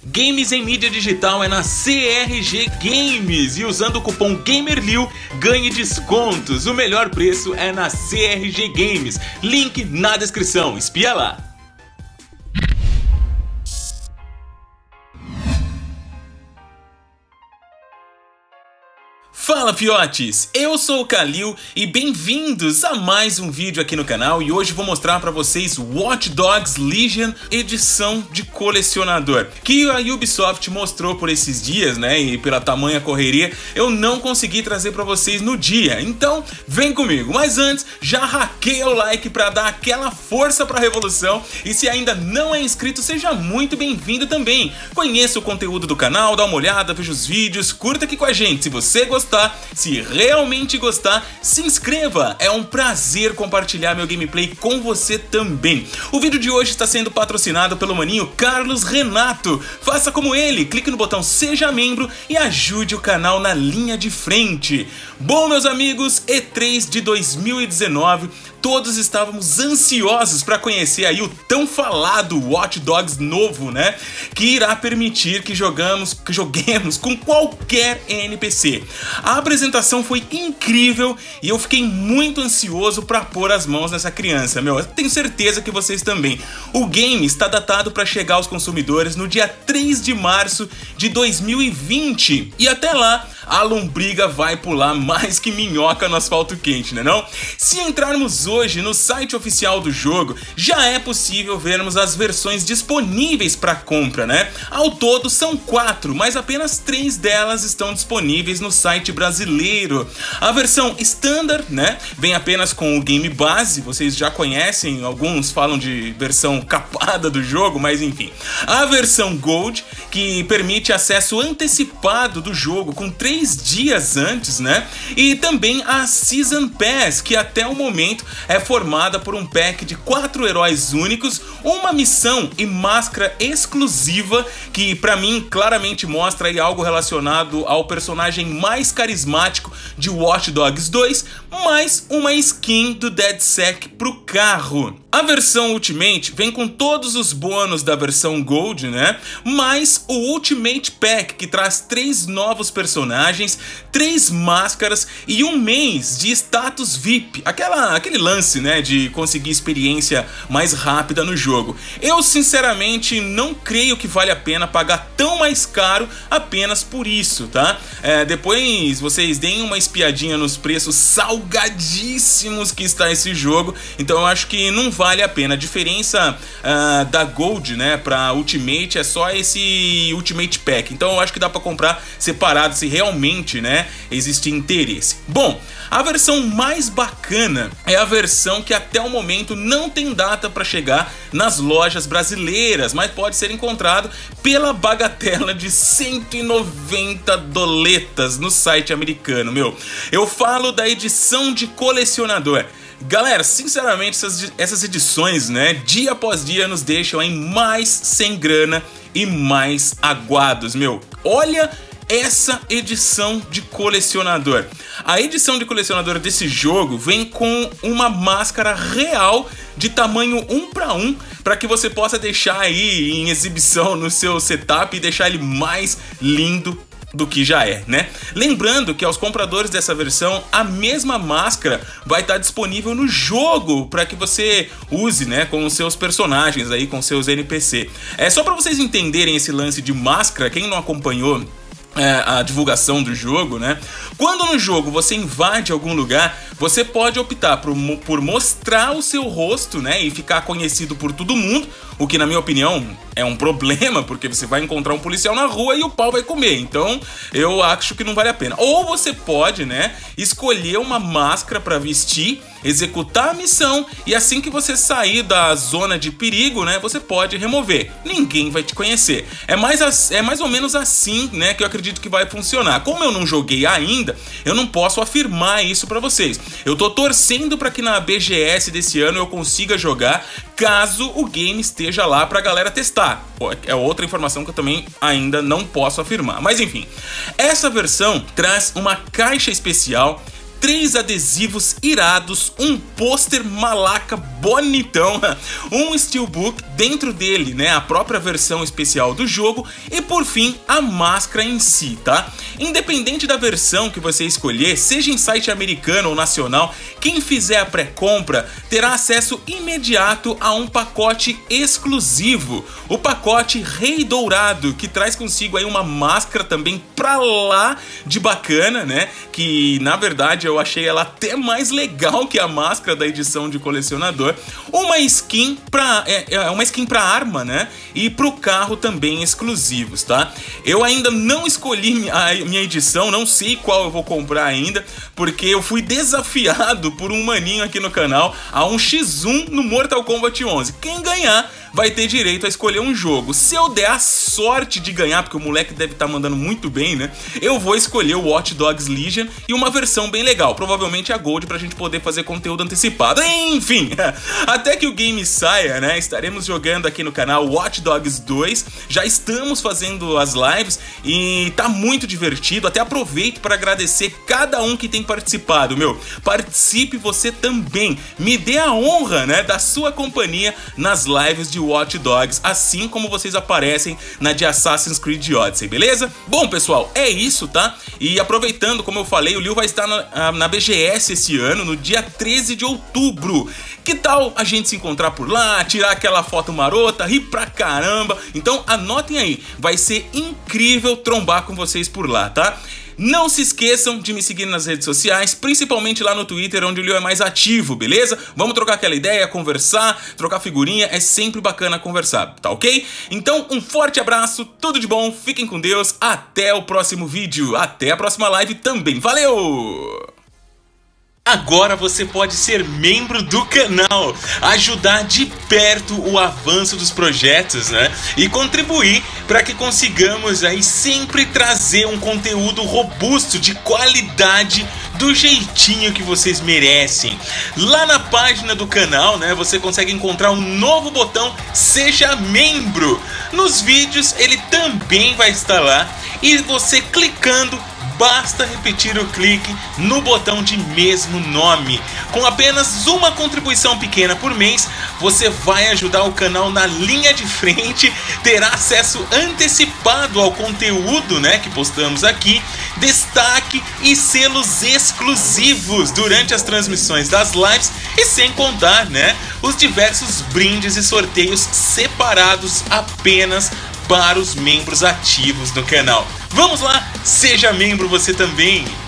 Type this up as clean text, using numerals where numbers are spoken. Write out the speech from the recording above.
Games em mídia digital é na CRG Games e usando o cupom GAMERLIU ganhe descontos. O melhor preço é na CRG Games. Link na descrição, espia lá. Fala fiotes, eu sou o Kalil e bem-vindos a mais um vídeo aqui no canal e hoje vou mostrar pra vocês Watch Dogs Legion edição de colecionador que a Ubisoft mostrou por esses dias, né, e pela tamanha correria eu não consegui trazer pra vocês no dia, então vem comigo. Mas antes, já hackeia o like pra dar aquela força pra revolução e se ainda não é inscrito, seja muito bem-vindo também. Conheça o conteúdo do canal, dá uma olhada, veja os vídeos, curta aqui com a gente. Se você gostar, se realmente gostar, se inscreva, é um prazer compartilhar meu gameplay com você também. O vídeo de hoje está sendo patrocinado pelo maninho Carlos Renato. Faça como ele, clique no botão seja membro e ajude o canal na linha de frente. Bom, meus amigos, E3 de 2019, todos estávamos ansiosos para conhecer aí o tão falado Watch Dogs novo, né? Que irá permitir que joguemos com qualquer NPC. A apresentação foi incrível e eu fiquei muito ansioso para pôr as mãos nessa criança, meu. Eu tenho certeza que vocês também. O game está datado para chegar aos consumidores no dia 3 de março de 2020 e até lá a lombriga vai pular mais que minhoca no asfalto quente, né não? Se entrarmos hoje no site oficial do jogo, já é possível vermos as versões disponíveis para compra, né? Ao todo são 4, mas apenas 3 delas estão disponíveis no site brasileiro. A versão Standard, né, vem apenas com o game base, vocês já conhecem, alguns falam de versão capada do jogo, mas enfim. A versão Gold, que permite acesso antecipado do jogo com 3 dias antes, né? E também a Season Pass, que até o momento é formada por um pack de 4 heróis únicos, uma missão e máscara exclusiva, que pra mim claramente mostra aí algo relacionado ao personagem mais carismático de Watch Dogs 2, mais uma skin do DedSec pro carro. A versão Ultimate vem com todos os bônus da versão Gold, né? Mais o Ultimate Pack, que traz 3 novos personagens, 3 máscaras e um mês de status VIP. Aquele lance, né, de conseguir experiência mais rápida no jogo. Eu sinceramente não creio que vale a pena pagar tão mais caro apenas por isso, tá? Depois vocês deem uma espiadinha nos preços salgadíssimos que está esse jogo. Então eu acho que não vale a pena. A diferença da Gold, né, pra Ultimate é só esse Ultimate Pack. Então eu acho que dá pra comprar separado se realmente, né, existe interesse. Bom, a versão mais bacana é a versão que até o momento não tem data para chegar nas lojas brasileiras, mas pode ser encontrado pela bagatela de 190 doletas no site americano, meu. Eu falo da edição de colecionador. Galera, sinceramente, essas edições, né, dia após dia nos deixam aí mais sem grana e mais aguados, meu. Olha essa edição de colecionador. A edição de colecionador desse jogo vem com uma máscara real de tamanho 1:1 para que você possa deixar aí em exibição no seu setup e deixar ele mais lindo do que já é, né? Lembrando que aos compradores dessa versão, a mesma máscara vai estar disponível no jogo para que você use, né, com os seus personagens aí, com seus NPC. É só para vocês entenderem esse lance de máscara, quem não acompanhou a divulgação do jogo, né? Quando no jogo você invade algum lugar, você pode optar por mostrar o seu rosto, né, e ficar conhecido por todo mundo, o que na minha opinião é um problema, porque você vai encontrar um policial na rua e o pau vai comer, então eu acho que não vale a pena. Ou você pode, né, escolher uma máscara para vestir, executar a missão e assim que você sair da zona de perigo, né, você pode remover. Ninguém vai te conhecer. É mais ou menos assim, né, que eu acredito que vai funcionar. Como eu não joguei ainda, eu não posso afirmar isso para vocês. Eu tô torcendo para que na BGS desse ano eu consiga jogar, caso o game esteja lá pra galera testar. É outra informação que eu também ainda não posso afirmar. Mas enfim, essa versão traz uma caixa especial, 3 adesivos irados, um pôster malaca bonitão, um steelbook dentro dele, né, a própria versão especial do jogo e por fim a máscara em si, tá? Independente da versão que você escolher, seja em site americano ou nacional, quem fizer a pré-compra terá acesso imediato a um pacote exclusivo, o pacote Rei Dourado, que traz consigo aí uma máscara também pra lá de bacana, né, que na verdade eu achei ela até mais legal que a máscara da edição de colecionador, uma skin pra arma, né, e pro carro também exclusivos, tá? Eu ainda não escolhi a minha edição, não sei qual eu vou comprar ainda, porque eu fui desafiado por um maninho aqui no canal a um X1 no Mortal Kombat 11. Quem ganhar vai ter direito a escolher um jogo. Se eu der a sorte de ganhar, porque o moleque deve estar mandando muito bem, né, eu vou escolher o Watch Dogs Legion e uma versão bem legal, provavelmente a Gold, pra gente poder fazer conteúdo antecipado. Enfim, até que o game saia, né, estaremos jogando aqui no canal Watch Dogs 2, já estamos fazendo as lives e tá muito divertido. Até aproveito para agradecer cada um que tem participado, participe você também, me dê a honra, né, da sua companhia nas lives de Watch Dogs, assim como vocês aparecem na de Assassin's Creed Odyssey, beleza? Bom, pessoal, é isso, tá? E aproveitando, como eu falei, o Liu vai estar na BGS esse ano, no dia 13 de outubro. Que tal a gente se encontrar por lá, tirar aquela foto marota, rir pra caramba? Então anotem aí, vai ser incrível trombar com vocês por lá, tá? Não se esqueçam de me seguir nas redes sociais, principalmente lá no Twitter, onde o Liu é mais ativo, beleza? Vamos trocar aquela ideia, conversar, trocar figurinha, é sempre bacana conversar, tá ok? Então, um forte abraço, tudo de bom, fiquem com Deus, até o próximo vídeo, até a próxima live também, valeu! Agora você pode ser membro do canal, ajudar de perto o avanço dos projetos, né? E contribuir para que consigamos aí sempre trazer um conteúdo robusto, de qualidade, do jeitinho que vocês merecem. Lá na página do canal, né, você consegue encontrar um novo botão Seja Membro. Nos vídeos ele também vai estar lá e você clicando, basta repetir o clique no botão de mesmo nome. Com apenas uma contribuição pequena por mês, você vai ajudar o canal na linha de frente, terá acesso antecipado ao conteúdo, né, que postamos aqui, destaque e selos exclusivos durante as transmissões das lives e sem contar, né, os diversos brindes e sorteios separados apenas para os membros ativos do canal. Vamos lá, seja membro você também!